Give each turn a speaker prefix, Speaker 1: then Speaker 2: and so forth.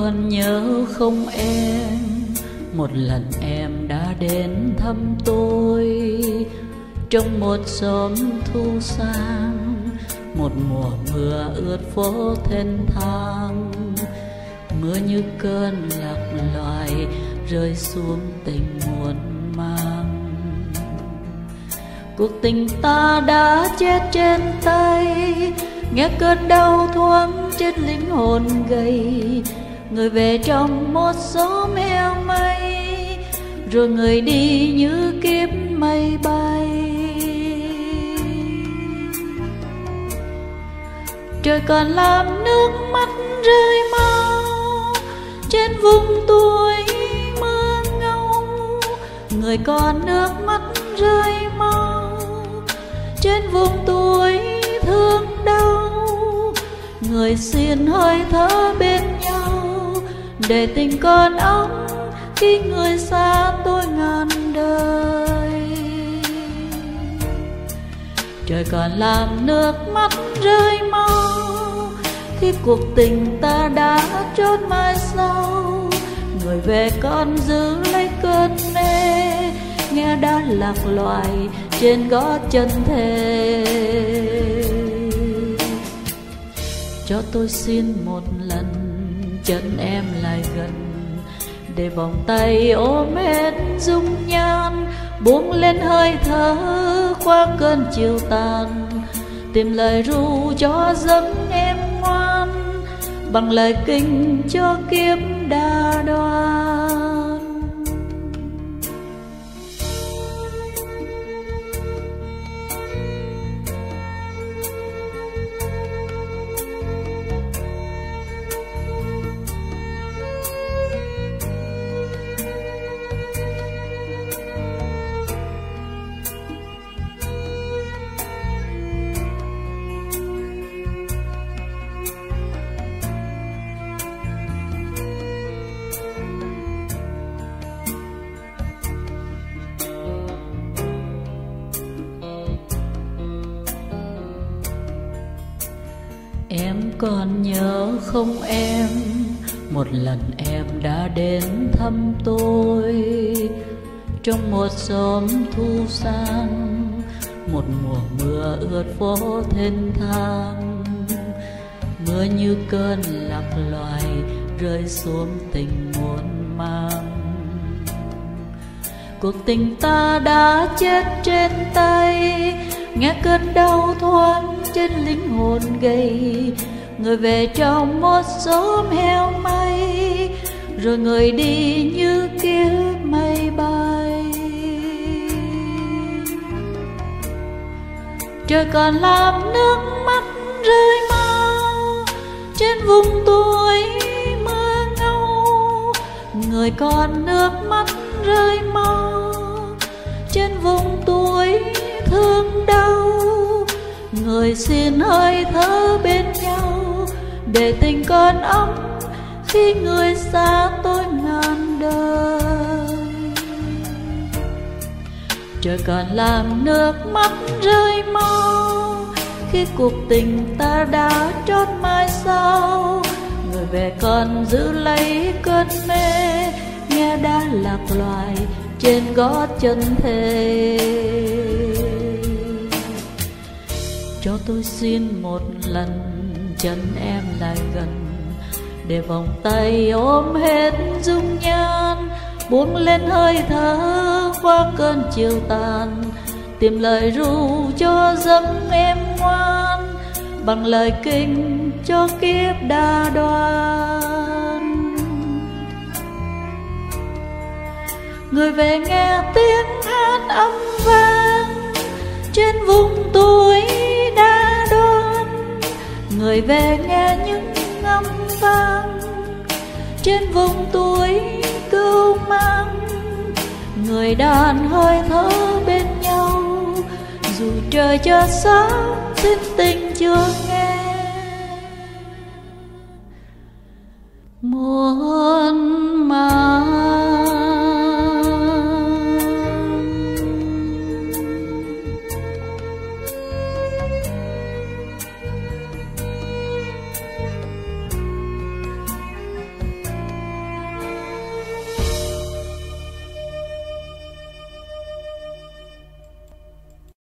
Speaker 1: còn nhớ không em, một lần em đã đến thăm tôi trong một xóm thu sang, một mùa mưa ướt phố thênh thang. Mưa như cơn lạc loài rơi xuống tình muôn mang. Cuộc tình ta đã chết trên tay, nghe cơn đau thoáng trên linh hồn gầy. Người về trong một xóm heo mây, rồi người đi như kiếp mây bay. Trời còn làm nước mắt rơi mau trên vùng tuổi mơ ngâu. Người còn nước mắt rơi mau trên vùng tuổi thương đau. Người xin hơi thở bên nhau để tình còn ấm khi người xa tôi ngàn đời. Trời còn làm nước mắt rơi mau khi cuộc tình ta đã chốt mai sau. Người về còn giữ lấy cơn mê, nghe đã lạc loài trên gót chân thề. Cho tôi xin một lần chân em lại gần, để vòng tay ôm hết dung nhan, buông lên hơi thở qua cơn chiều tàn. Tìm lời ru cho giấc em ngoan, bằng lời kinh cho kiếp đa đoan. Em còn nhớ không em, một lần em đã đến thăm tôi trong một xóm thu sang, một mùa mưa ướt phố thênh thang. Mưa như cơn lạc loài rơi xuống tình muôn mang. Cuộc tình ta đã chết trên tay, nghe cơn đau thoáng trên linh hồn gầy. Người về trong một xóm heo mây, rồi người đi như kiếp mây bay. Trời còn làm nước mắt rơi mau trên vùng tuổi mơ ngâu. Người còn nước mắt rơi mau trên vùng tuổi thương đau. Người xin hơi thở bên nhau để tình còn ấm khi người xa tôi ngàn đời. Trời còn làm nước mắt rơi mau khi cuộc tình ta đã trót mai sau. Người về còn giữ lấy cơn mê, nghe đã lạc loài trên gót chân thề. Cho tôi xin một lần chân em lại gần, để vòng tay ôm hết dung nhan, buông lên hơi thở qua cơn chiều tàn. Tìm lời ru cho giấc em ngoan, bằng lời kinh cho kiếp đa đoan. Người về nghe tiếng hát âm vang trên vùng tuổi đa đoan. Người về nghe những âm vang trên vùng tuổi cưu mang. Người đàn hơi thở bên nhau, dù trời chưa sáng xin tình chưa nghe. Muôn